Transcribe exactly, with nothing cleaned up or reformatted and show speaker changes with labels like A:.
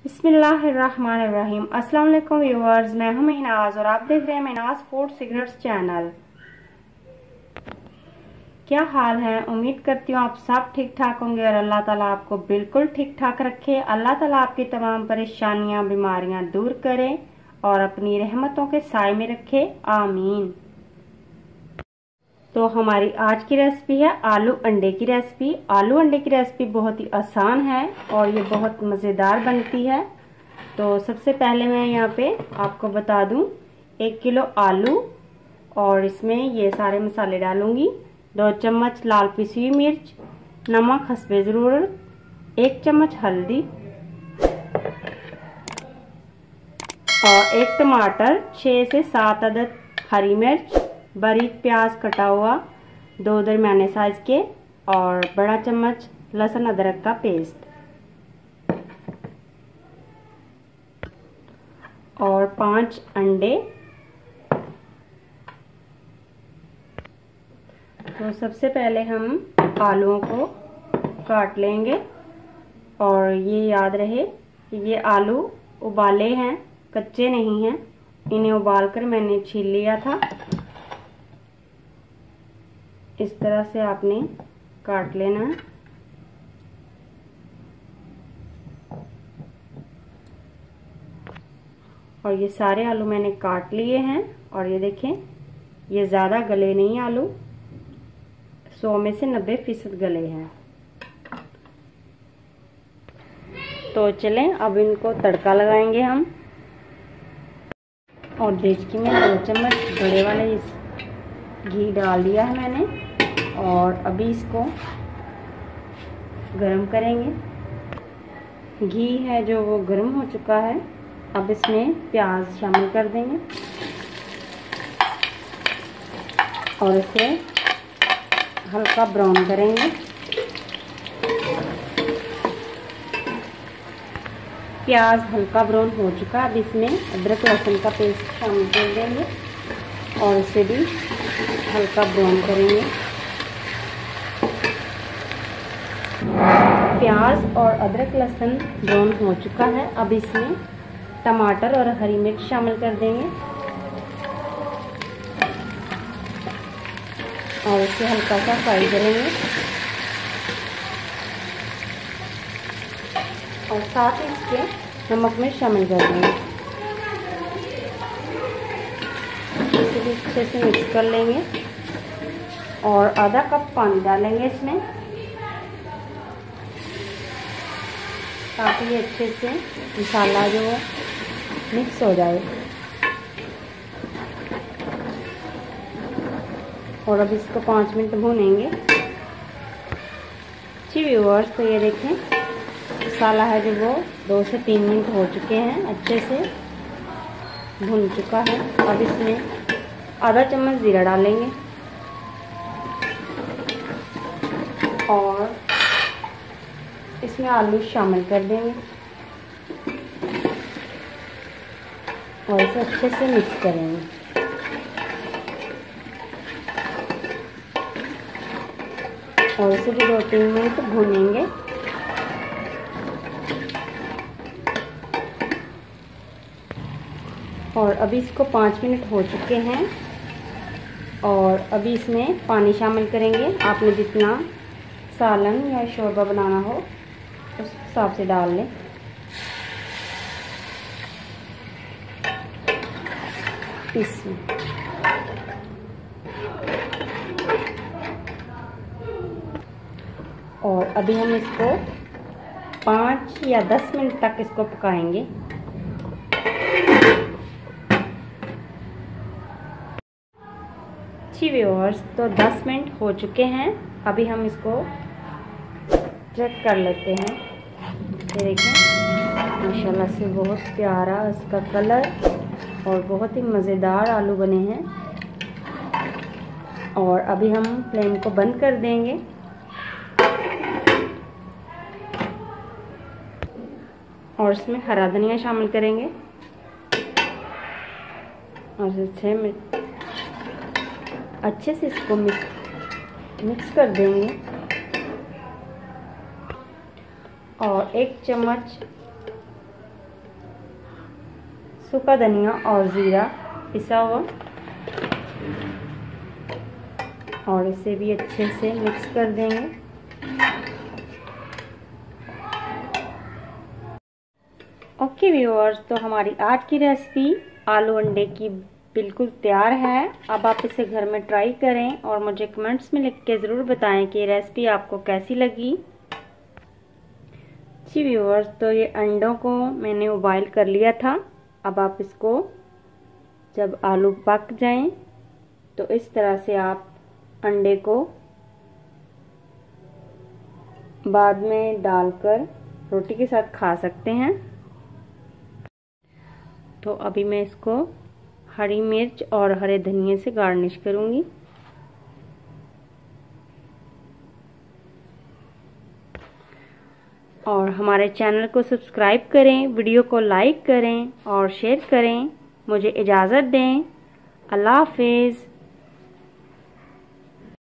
A: बिस्मिल्लाहिर्रहमानिर्रहीम। अस्सलाम वालेकुम व्यूअर्स, मैं हूं महनाज और आप देख रहे हैं महनाज फूड सीक्रेट्स चैनल। क्या हाल है? उम्मीद करती हूँ आप सब ठीक ठाक होंगे और अल्लाह ताला आपको बिल्कुल ठीक ठाक रखे। अल्लाह ताला आपकी तमाम परेशानियां बीमारियां दूर करे और अपनी रहमतों के साए में रखे, आमीन। तो हमारी आज की रेसिपी है आलू अंडे की रेसिपी। आलू अंडे की रेसिपी बहुत ही आसान है और ये बहुत मज़ेदार बनती है। तो सबसे पहले मैं यहाँ पे आपको बता दूं, एक किलो आलू और इसमें ये सारे मसाले डालूंगी। दो चम्मच लाल पिसी हुई मिर्च, नमक हस्बे ज़रूरत, एक चम्मच हल्दी और एक टमाटर, छः से सात अदद हरी मिर्च, बारीक प्याज कटा हुआ, दो दरमियाने साइज के और बड़ा चम्मच लहसुन अदरक का पेस्ट और पांच अंडे। तो सबसे पहले हम आलूओं को काट लेंगे और ये याद रहे कि ये आलू उबाले हैं, कच्चे नहीं हैं। इन्हें उबालकर मैंने छील लिया था। इस तरह से आपने काट लेना है। और ये सारे आलू मैंने काट लिए हैं और ये देखें, ये ज़्यादा गले नहीं आलू, सौ में से नब्बे फीसद गले हैं। तो चलें अब इनको तड़का लगाएंगे हम। और देचकी में दो चम्मच बड़े वाले इस घी डाल दिया है मैंने और अभी इसको गरम करेंगे। घी है जो वो गरम हो चुका है। अब इसमें प्याज शामिल कर देंगे और इसे हल्का ब्राउन करेंगे। प्याज हल्का ब्राउन हो चुका है। अब इसमें अदरक लहसुन का पेस्ट शामिल कर देंगे और इसे भी हल्का ब्राउन करेंगे। प्याज और अदरक लहसुन ब्राउन हो चुका है। अब इसमें टमाटर और हरी मिर्च शामिल कर देंगे और इसे हल्का सा फ्राई करेंगे और साथ ही इसके नमक में शामिल कर देंगे। इसे भी अच्छे से मिक्स कर लेंगे और आधा कप पानी डालेंगे इसमें ताकि ये अच्छे से मसाला जो है मिक्स हो जाए। और अब इसको पाँच मिनट भूनेंगे। जी व्यूअर्स, तो ये देखें मसाला है जो वो दो से तीन मिनट हो चुके हैं, अच्छे से भुन चुका है। अब इसमें आधा चम्मच जीरा डालेंगे और इसमें आलू शामिल कर देंगे और इसे अच्छे से मिक्स करेंगे। और इसे भी दो तीन मिनट भूनेंगे। और अभी इसको पाँच मिनट हो चुके हैं और अभी इसमें पानी शामिल करेंगे। आपने जितना सालन या शोरबा बनाना हो उस हिसाब से डाल लें। इसमें और अभी हम इसको पाँच या दस मिनट तक इसको पकाएंगे। जी व्यूअर्स, तो दस मिनट हो चुके हैं। अभी हम इसको चेक कर लेते हैं। ये देखें माशाल्लाह से बहुत प्यारा इसका कलर और बहुत ही मज़ेदार आलू बने हैं। और अभी हम फ्लेम को बंद कर देंगे और इसमें हरा धनिया शामिल करेंगे और अच्छे में अच्छे से इसको मिक्स मिक्स कर देंगे और एक चम्मच सूखा धनिया और जीरा पिसा हुआ, और इसे भी अच्छे से मिक्स कर देंगे। ओके व्यूअर्स, तो हमारी आज की रेसिपी आलू अंडे की बिल्कुल तैयार है। अब आप इसे घर में ट्राई करें और मुझे कमेंट्स में लिख के ज़रूर बताएं कि ये रेसिपी आपको कैसी लगी। जी व्यूअर्स, तो ये अंडों को मैंने उबाइल कर लिया था। अब आप इसको जब आलू पक जाएं तो इस तरह से आप अंडे को बाद में डालकर रोटी के साथ खा सकते हैं। तो अभी मैं इसको हरी मिर्च और हरे धनिए से गार्निश करूंगी। और हमारे चैनल को सब्सक्राइब करें, वीडियो को लाइक करें और शेयर करें। मुझे इजाज़त दें। अल्लाह हाफिज़।